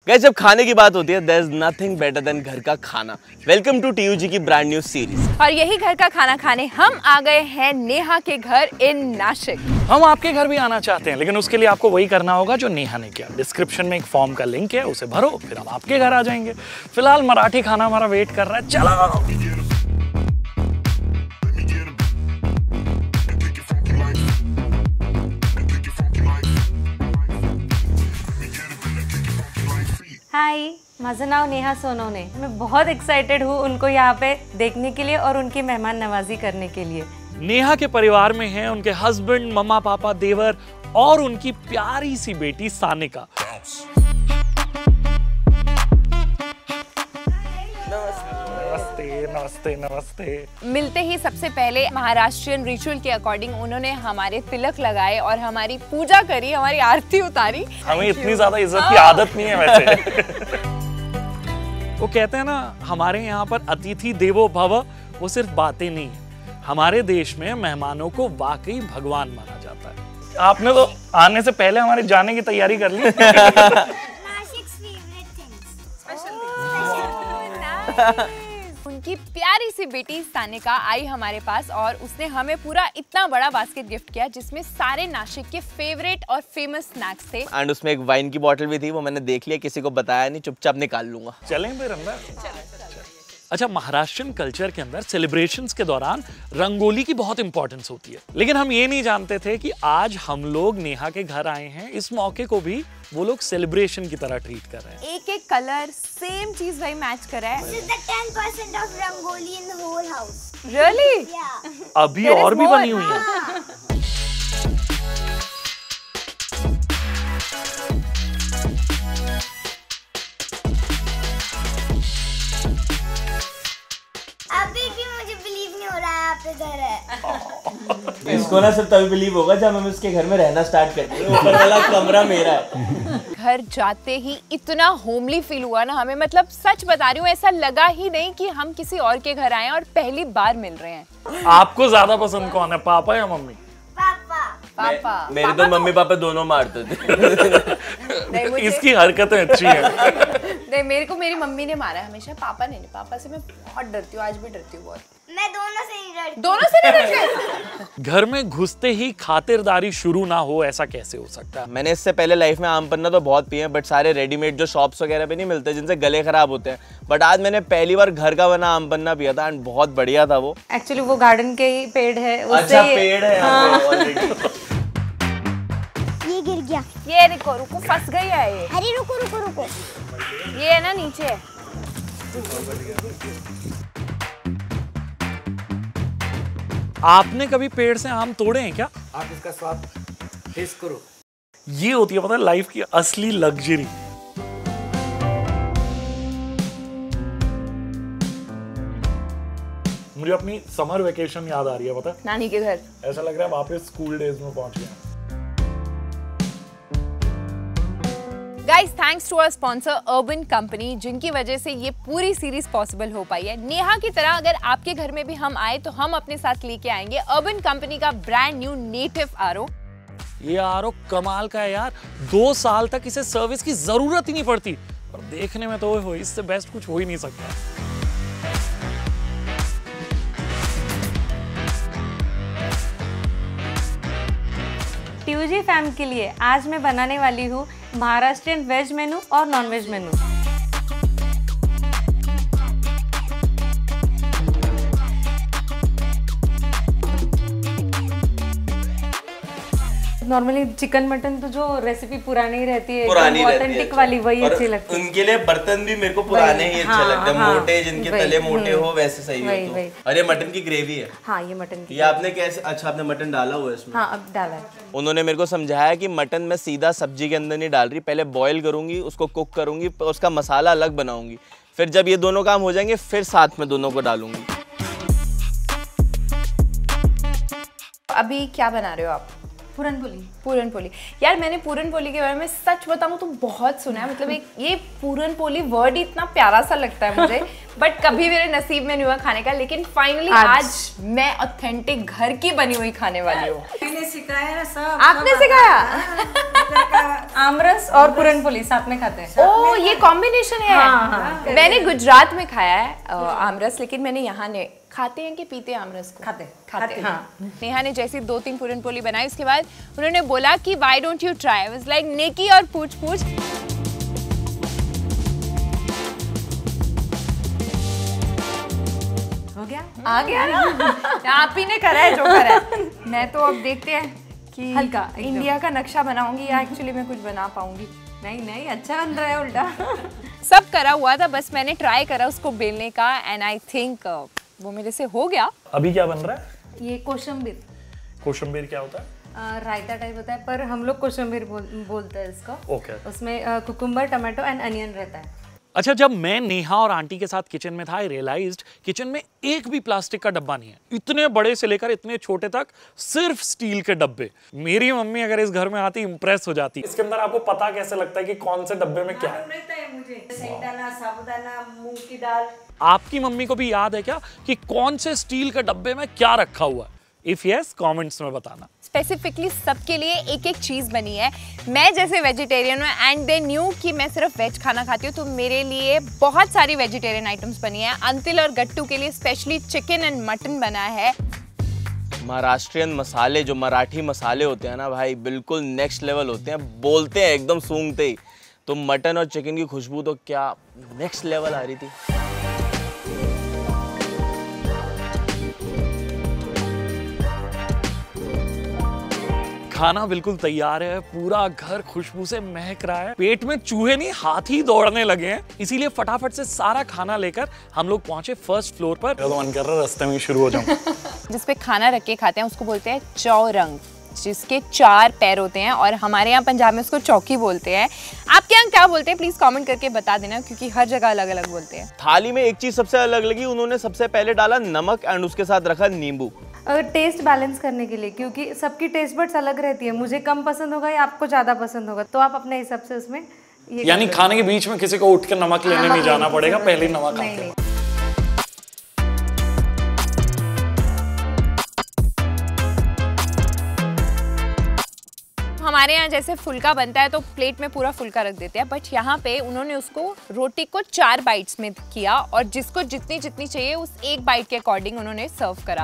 Guys जब खाने की बात होती है there is nothing better than घर का खाना। वेलकम टू टीयूजी की ब्रांड न्यू सीरीज। और यही घर का खाना खाने हम आ गए हैं नेहा के घर इन नासिक। हम आपके घर भी आना चाहते हैं, लेकिन उसके लिए आपको वही करना होगा जो नेहा ने किया। डिस्क्रिप्शन में एक फॉर्म का लिंक है, उसे भरो, फिर हम आपके घर आ जाएंगे। फिलहाल मराठी खाना हमारा वेट कर रहा है, चलो। हाय, माझं नाव नेहा सोनवणे। मैं बहुत एक्साइटेड हूँ उनको यहाँ पे देखने के लिए और उनकी मेहमान नवाजी करने के लिए। नेहा के परिवार में हैं उनके हस्बैंड, मम्मा पापा, देवर और उनकी प्यारी सी बेटी सानिका। नमस्ते नमस्ते। मिलते ही सबसे पहले महाराष्ट्रियन रिचुअल के अकॉर्डिंग उन्होंने हमारे तिलक लगाए और हमारी पूजा करी, हमारी आरती उतारी। हमें इतनी ज्यादा इज्जत की आदत नहीं है वैसे। वो कहते हैं ना, हमारे यहाँ पर अतिथि देवो भव, वो सिर्फ बातें नहीं है, हमारे देश में मेहमानों को वाकई भगवान माना जाता है। आपने तो आने से पहले हमारे जाने की तैयारी कर ली। उनकी प्यारी सी बेटी सानिका आई हमारे पास और उसने हमें पूरा इतना बड़ा बास्केट गिफ्ट किया जिसमें सारे नासिक के फेवरेट और फेमस स्नैक्स थे। एंड उसमें एक वाइन की बोतल भी थी, वो मैंने देख लिया, किसी को बताया नहीं, चुपचाप निकाल लूंगा। चलें फिर अंदर। अच्छा, महाराष्ट्रियन कल्चर के अंदर सेलिब्रेशंस के दौरान रंगोली की बहुत इंपॉर्टेंस होती है, लेकिन हम ये नहीं जानते थे कि आज हम लोग नेहा के घर आए हैं, इस मौके को भी वो लोग सेलिब्रेशन की तरह ट्रीट कर रहे हैं। एक एक कलर सेम चीज भाई मैच कर रहा है। This is the 10% of rangoli in the whole house. Really? Yeah. अभी और भी बनी हुई है। अभी भी मुझे बिलीव नहीं हो रहा है आप इधर है। इसको ना सिर्फ तभी बिलीव होगा जब हम उसके घर में रहना स्टार्ट करते हैं। ऊपर वाला कमरा मेरा है। घर जाते ही इतना होमली फील हुआ ना हमें, मतलब सच बता रही हूँ, ऐसा लगा ही नहीं कि हम किसी और के घर आए और पहली बार मिल रहे हैं। आपको ज्यादा पसंद कौन है, पापा या मम्मी? पापा। पापा। मेरे तो मम्मी पापा दोनों मारते थे। इसकी हरकतें अच्छी हैं। नहीं, मेरे को मेरी मम्मी ने मारा है हमेशा, पापा ने नहीं। पापा से मैं बहुत डरती हूँ, आज भी डरती हूँ बहुत। मैं दोनों से ही डरती हूँ। दोनों से नहीं डरते? घर में घुसते ही खातिरदारी शुरू ना हो, ऐसा कैसे हो सकता है? मैंने इससे पहले लाइफ में आम पन्ना तो बहुत पिए, बट सारे रेडीमेड जो शॉप्स वगैरह पे नहीं मिलते जिनसे गले खराब होते हैं, बट आज मैंने पहली बार घर का बना आम पन्ना पिया था एंड बहुत बढ़िया था वो। एक्चुअली वो गार्डन के ही पेड़ है, अच्छा पेड़ है यहाँ पे already। ये गिर गया। ये देखो, रुको, फंस गई है ये। अरे रुको रुको रुको। ये है ना नीचे। आपने कभी पेड़ से आम तोड़े हैं क्या? आप इसका स्वाद टेस्ट करो। ये होती है पता है लाइफ की असली लग्जरी। मुझे अपनी समर वेकेशन याद आ रही है, पता है, नानी के घर। ऐसा लग रहा है वापस स्कूल डेज में पहुंच गए। Guys, thanks to our sponsor Urban Company, जिनकी वजह से ये पूरी सीरीज पॉसिबल हो पाई है। नेहा की तरह अगर आपके घर में भी हम आए तो हम अपने साथ लेके आएंगे अर्बन कंपनी का ब्रांड न्यू नेटिव आरओ। ये आरओ कमाल का है यार, 2 साल तक इसे सर्विस की जरूरत ही नहीं पड़ती, और देखने में तो इससे बेस्ट कुछ हो ही नहीं सकता। टीयूजी फैम के लिए आज मैं बनाने वाली हूँ महाराष्ट्रियन वेज मेनू और non veg menu. Normally chicken mutton तो जो रेसिपी पुरानी रहती है, पुरानी ऑथेंटिक वाली, वही अच्छी लगती है। उनके लिए बर्तन भी मेरे को पुराने ही अच्छे लगते हैं, मोटे, जिनके तले मोटे हो वैसे सही हो तो। अरे मटन की ग्रेवी है। हाँ, ये मटन की। ये आपने कैसे, अच्छा आपने मटन डाला हुआ है इसमें? हाँ, अब डाला है। उन्होंने मेरे को समझाया कि मटन मैं सीधा सब्जी के अंदर नहीं डाल रही, पहले बॉईल करूंगी, उसको कुक करूंगी, उसका मसाला अलग बनाऊंगी, फिर जब ये दोनों काम हो जाएंगे फिर साथ में दोनों को डालूंगी। अभी क्या बना रहे हो आप? पूरनपोली। पूरनपोली। यार मैंने पूरनपोली के बारे में सच बताऊं तो बहुत सुना है, मतलब एक ये पूरनपोली वर्ड ही इतना प्यारा सा लगता है मुझे। बट कभी मेरे नसीब में नहीं हुआ खाने का, लेकिन फाइनली आज मैं ऑथेंटिक घर की बनी हुई खाने वाली हूँ। मैंने सिखाया ना सब। आपने सिखाया? आमरस और पूरनपोली साथ में खाते हैं। ओ ये कॉम्बिनेशन है। मैंने गुजरात में खाया है आमरस, लेकिन मैंने यहाँ ने खाते हैं कि पीते हैं आमरस को? खाते। हाँ। नेहा ने जैसी 2-3 पूरनपोली बनाई, उसके बाद उन्होंने बोला कि why don't you try. I was like नेकी और पूछ पूछ। हो गया? आ गया ना? आप ही ने करा है जो करा है। मैं तो अब देखते हैं कि हल्का इंडिया का नक्शा बनाऊंगी या एक्चुअली मैं कुछ बना पाऊंगी। नहीं अच्छा बन रहा है उल्टा। सब करा हुआ था, बस मैंने ट्राई करा उसको बेलने का एंड आई थिंक वो मेरे से हो गया। अभी क्या बन रहा है? ये कोशंबीर। कोशंबीर क्या होता है? रायता टाइप होता है, पर हम लोग कोशंबीर बोलते हैं इसको। ओके। उसमें कुकुम्बर, टमाटो एंड अनियन रहता है। अच्छा, जब मैं नेहा और आंटी के साथ किचन में था, आई रियलाइज्ड किचन में एक भी प्लास्टिक का डब्बा नहीं है। इतने बड़े से लेकर इतने छोटे तक सिर्फ स्टील के डब्बे। मेरी मम्मी अगर इस घर में आती इंप्रेस हो जाती। इसके अंदर आपको पता कैसे लगता है कि कौन से डब्बे में क्या है? मुझे सैंताना, साबुदाना, मूंग की दाल। आपकी मम्मी को भी याद है क्या कि कौन से स्टील के डब्बे में क्या रखा हुआ है? इफ यस, कमेंट्स में बताना। स्पेसिफिकली सबके लिए एक एक चीज़ बनी है। मैं जैसे वेजिटेरियन हूँ एंड दे न्यू कि मैं सिर्फ वेज खाना खाती हूँ, तो मेरे लिए बहुत सारी वेजिटेरियन आइटम्स बनी है। अंतिल और गट्टू के लिए स्पेशली चिकन एंड मटन बना है। महाराष्ट्रियन मसाले, जो मराठी मसाले होते हैं ना भाई, बिल्कुल नेक्स्ट लेवल होते हैं। बोलते हैं एकदम सूंघते ही। तो मटन और चिकन की खुशबू तो क्या नेक्स्ट लेवल आ रही थी। खाना बिल्कुल तैयार है, पूरा घर खुशबू से महक रहा है। पेट में चूहे नहीं, हाथी दौड़ने लगे हैं। इसीलिए फटाफट से सारा खाना लेकर हम लोग पहुंचे फर्स्ट फ्लोर पर। तो मन कर रहा है रास्ते में शुरू हो जाऊं। जिस पे खाना रख के खाते हैं उसको बोलते हैं चौरंग, जिसके 4 पैर होते हैं, और हमारे यहाँ पंजाब में उसको चौकी बोलते हैं। आपके यहाँ क्या बोलते हैं प्लीज कमेंट करके बता देना, क्योंकि हर जगह अलग अलग बोलते हैं। थाली में एक चीज सबसे अलग लगी, उन्होंने सबसे पहले डाला नमक एंड उसके साथ रखा नींबू। टेस्ट बैलेंस करने के लिए, क्योंकि सबकी टेस्ट बड्स अलग रहती है। मुझे कम पसंद होगा या आपको ज़्यादा पसंद होगा, तो आप अपने हिसाब से उसमें यानी खाने के बीच में किसी को उठ कर नमक लेने नहीं जाना पड़ेगा, पहले ही नमक खाते हैं। हमारे यहाँ जैसे फुल्का बनता है तो प्लेट में पूरा फुल्का रख देते हैं, बट यहाँ पे उन्होंने उसको रोटी को 4 बाइट्स में किया, और जिसको जितनी जितनी चाहिए उस एक बाइट के अकॉर्डिंग उन्होंने सर्व करा।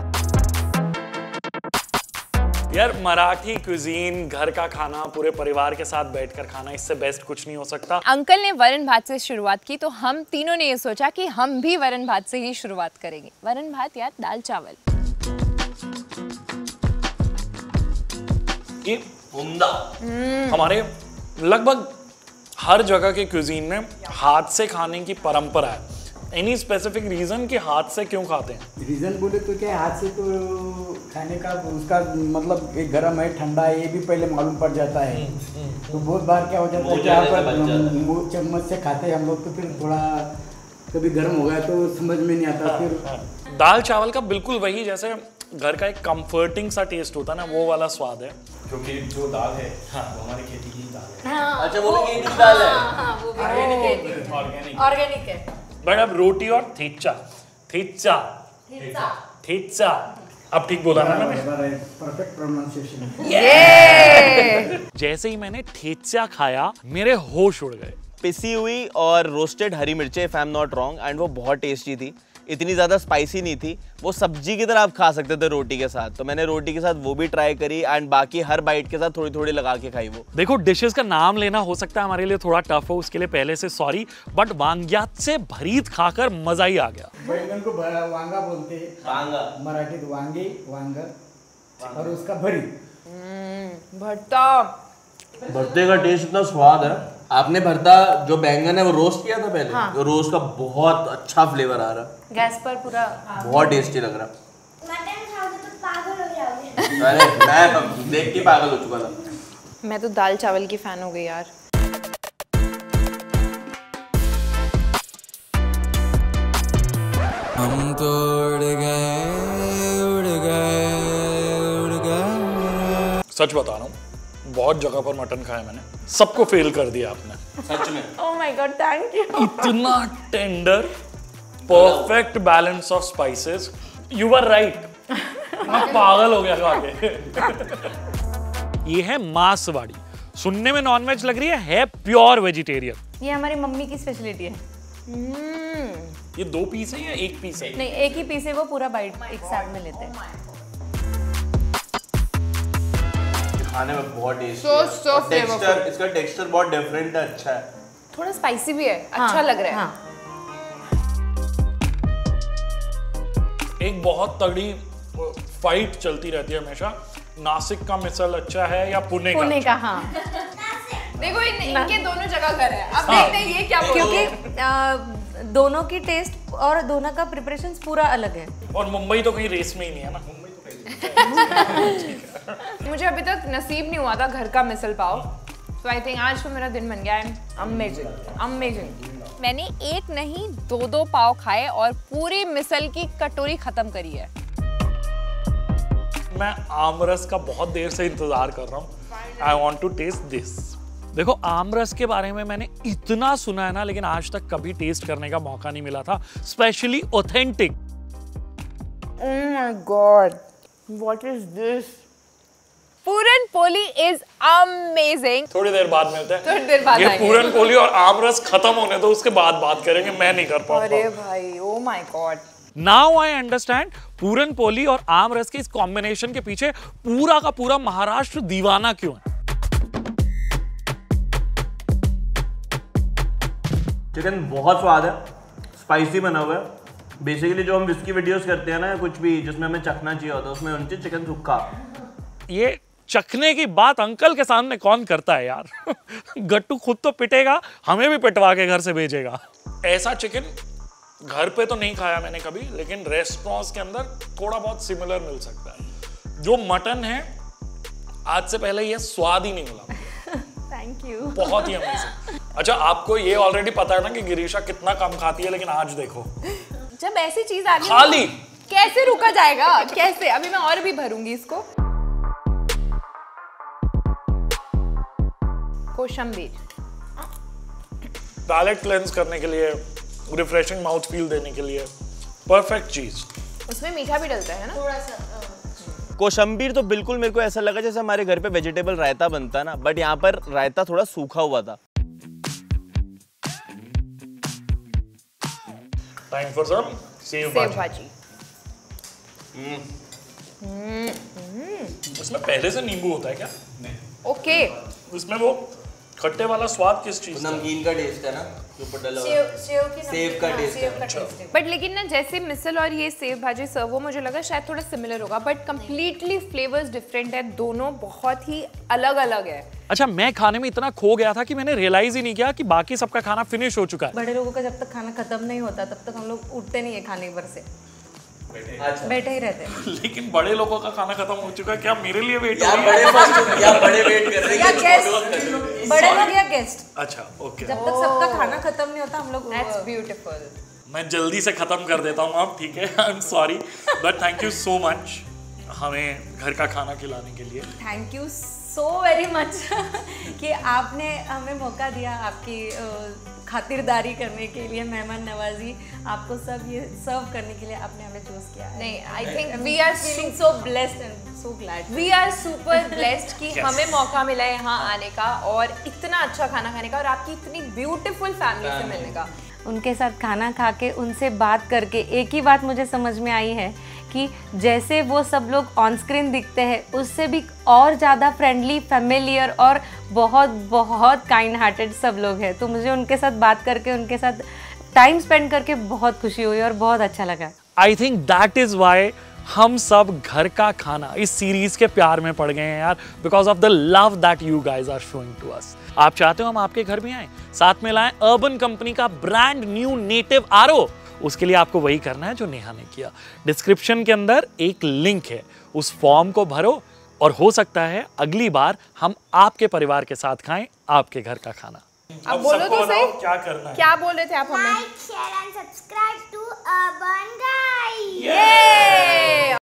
यार मराठी क्विजीन, घर का खाना, पूरे परिवार के साथ बैठकर खाना, इससे बेस्ट कुछ नहीं हो सकता। अंकल ने वरण भात से शुरुआत की, तो हम तीनों ने ये सोचा कि हम भी वरण भात से ही शुरुआत करेंगे। वरण भात यार, दाल चावल। ये उम्दा। हमारे लगभग हर जगह के क्विजीन में हाथ से खाने की परंपरा है। एनी स्पेसिफिक रीजन कि हाथ से क्यों खाते हैं? रीजन बोले तो क्या, हाथ से तो खाने का उसका मतलब एक गर्म है, ठंडा है, ये भी पहले मालूम पड़ जाता है। तो बहुत बार क्या हो जाता है कि आप चम्मच से खाते हैं हम लोग, तो फिर थोड़ा कभी गर्म हो गया तो समझ में नहीं आता। फिर दाल चावल का बिल्कुल वही, जैसे घर का एक कंफर्टिंग सा टेस्ट होता है ना, वो वाला स्वाद है। क्योंकि जो दाल है वो हमारी खेती की दाल है। अच्छा, वो खेती की दाल है। वो भी ऑर्गेनिक है। बट अब रोटी और थेचा, थेचा, थेचा, अब ठीक बोला ना मैंने? Perfect pronunciation. जैसे ही मैंने ठेचा खाया मेरे होश उड़ गए। पिसी हुई और रोस्टेड हरी मिर्चें, if I am not wrong, and वो बहुत टेस्टी थी। इतनी ज़्यादा स्पाइसी नहीं थी, वो सब्जी की तरह आप खा सकते थे रोटी के साथ। तो मैंने रोटी के साथ वो भी ट्राई करी, एंड बाकी हर बाइट के साथ थोड़ी थोड़ी लगा के खाई वो। देखो, डिशेस का नाम लेना हो सकता है हमारे लिए थोड़ा टफ हो, उसके लिए पहले से सॉरी, बट वांग्यात से भरीत खाकर मजा ही आ गया। बैंगन को वांगा बोलते हैं, वांगा मराठी तो वांगे, वांगा, और उसका भरीत। भरता, भरते का टेस्ट इतना स्वाद है। आपने भरता जो बैंगन है वो रोस्ट किया था पहले? हाँ। तो रोस्ट का बहुत अच्छा फ्लेवर आ रहा, गैस पर पूरा बहुत टेस्टी लग रहा। मटन खाओगे तो पागल हो जाओगे। अरे मैं देख के पागल हो चुका था। मैं तो दाल चावल की फैन हो गई यार। हम तो उड़ गए, उड़ गए, उड़ गए। सच बता रहा हूँ, बहुत जगह पर मटन खाया मैंने, सबको फेल कर दिया आपने। सच में? Oh my God, thank you. इतना tender, perfect balance of spices. You are right, मैं पागल हो गया खा के। ये है मांसवाड़ी, सुनने में नॉनवेज लग रही है प्योर वेजिटेरियन। ये हमारी मम्मी की स्पेशलिटी है। ये 2 पीस है या 1 पीस है? नहीं, एक ही पीस है, वो पूरा बाइट एक साथ में लेते हैं। खाने में बहुत टेस्टी So है। टेक्सचर, इसका टेक्सचर बहुत डिफरेंट है, अच्छा है। थोड़ा स्पाइसी भी है, अच्छा लग रहा है। हाँ। एक बहुत तगड़ी फाइट चलती रहती है हमेशा, नासिक का मिसल अच्छा है या पुणे का? पुणे का, हाँ। देखो इनके दोनों जगह घर है। अब हाँ। देखते हैं ये क्या बोलते हैं। क्योंकि दोनों की टेस्ट और दोनों का प्रिपरेशन पूरा अलग है। और मुंबई तो कहीं रेस में ही नहीं है ना। मुझे अभी तक नसीब नहीं हुआ था घर का मिसल पाव, तो आई थिंक आज तो मेरा दिन बन गया है। Amazing, amazing. मैंने एक नहीं 2 पाव खाए और पूरी मिसल की कटोरी खत्म करी है। मैं आमरस का बहुत देर से इंतजार कर रहा हूँ। I want to taste this. देखो, आमरस के बारे में मैंने इतना सुना है ना, लेकिन आज तक कभी टेस्ट करने का मौका नहीं मिला था, specially authentic. Oh my God, what is this? Puran poli is amazing. थोड़ी देर बाद मिलते हैं। थोड़ी देर बाद ये आएंगे। पूरन पोली और आमरस खत्म होने दो, उसके बाद बात करेंगे। मैं नहीं कर पाऊंगा। अरे भाई, oh my God. Now I understand puran poli और आमरस के इस कॉम्बिनेशन के पीछे पूरा का पूरा महाराष्ट्र दीवाना क्यों है। चिकन बहुत स्वाद है, स्पाइसी बना हुआ है। बेसिकली जो हम विस्की वीडियोस करते हैं ना, कुछ भी जिसमें हमें चखना चाहिए होता है, उसमें उनसे चिकन सुक्का। ये चखने की बात अंकल के सामने कौन करता है यार। गट्टू खुद तो पिटेगा, हमें भी पिटवा के घर से भेजेगा। ऐसा चिकन घर पे तो नहीं खाया मैंने कभी, लेकिन रेस्टोरेंट्स के अंदर थोड़ा बहुत सिमिलर मिल सकता है। जो मटन है, आज से पहले ये स्वाद ही नहीं मिला। Thank you. बहुत ही अमेजिंग। अच्छा, आपको ये ऑलरेडी पता है ना कि गिरीशा कितना कम खाती है, लेकिन आज देखो जब ऐसी चीज आ रही है खाली कैसे रुका जाएगा, कैसे? अभी मैं और भी भरूंगी इसको। कोशंबीर पैलेट क्लेंस करने के लिए, रिफ्रेशिंग माउथ फील देने के लिए परफेक्ट चीज। उसमें मीठा भी डलता है ना थोड़ा सा। कोशंबीर तो बिल्कुल मेरे को ऐसा लगा जैसे हमारे घर पे वेजिटेबल रायता बनता है ना, बट यहाँ पर रायता थोड़ा सूखा हुआ था। टाइम फॉर सम सेव भाजी। इसमें पहले से नींबू होता है क्या? नहीं। ओके। इसमें वो खट्टे वाला स्वाद किस चीज का? नमकीन का टेस्ट है ना, जो ऊपर डला हुआ सेव है। सेव की सेव का टेस्ट है। है। बट लेकिन ना जैसे मिसल और ये सेव भाजी सर्व हो, मुझे लगा शायद थोड़ा सिमिलर होगा, बट कंप्लीटली फ्लेवर्स डिफरेंट है। दोनों बहुत ही अलग अलग है। अच्छा, मैं खाने में इतना खो गया था कि मैंने रियलाइज ही नहीं किया कि बाकी सबका खाना फिनिश हो चुका है। बड़े लोगों का जब तक खाना खत्म नहीं होता तब तक हम लोग उठते नहीं है खाने पर से, अच्छा। बैठे ही रहते हैं। लेकिन बड़े लोगों का खाना खत्म हो चुका है, क्या मेरे लिए वेट यार हो रही है? बड़े वेट कर रहे या हैं। गेस्ट, बड़े लोग या गेस्ट, अच्छा, ओके। जब तक सबका खाना खत्म नहीं होता हम लोग। That's beautiful. मैं जल्दी से खत्म कर देता हूँ अब, ठीक है? I am sorry, but thank you so much हमें घर का खाना खिलाने के लिए। Thank you so very much कि आपने हमें मौका दिया, आपकी खातिरदारी करने के लिए, मेहमान नवाजी, आपको सब ये सर्व करने के लिए आपने हमें चूज किया। नहीं, I think we are feeling so blessed and so glad. We are super blessed कि हमें मौका मिला है यहाँ आने का और इतना अच्छा खाना खाने का और आपकी इतनी ब्यूटीफुल फैमिली से मिलने का। उनके साथ खाना खा के, उनसे बात करके एक ही बात मुझे समझ में आई है कि जैसे वो सब लोग ऑन स्क्रीन दिखते हैं, उससे भी और ज़्यादा फ्रेंडली, फैमिलियर और बहुत बहुत काइंड हार्टेड सब लोग हैं। तो मुझे उनके साथ बात करके, उनके साथ टाइम स्पेंड करके बहुत खुशी हुई और बहुत अच्छा लगा। I think that is why हम सब घर का खाना इस सीरीज के प्यार में पड़ गए हैं यार, because of the love that you guys are showing to us. आप चाहते हो हम आपके घर भी आए, साथ में लाएं अर्बन कंपनी का ब्रांड न्यू नेटिव आरओ। उसके लिए आपको वही करना है जो नेहा ने किया। डिस्क्रिप्शन के अंदर एक लिंक है, उस फॉर्म को भरो और हो सकता है अगली बार हम आपके परिवार के साथ खाएं आपके घर का खाना। अब बोलो तो सही, क्या करना है? क्या बोल रहे थे आप हमें? Like, share and subscribe to Urban Guide. Yay!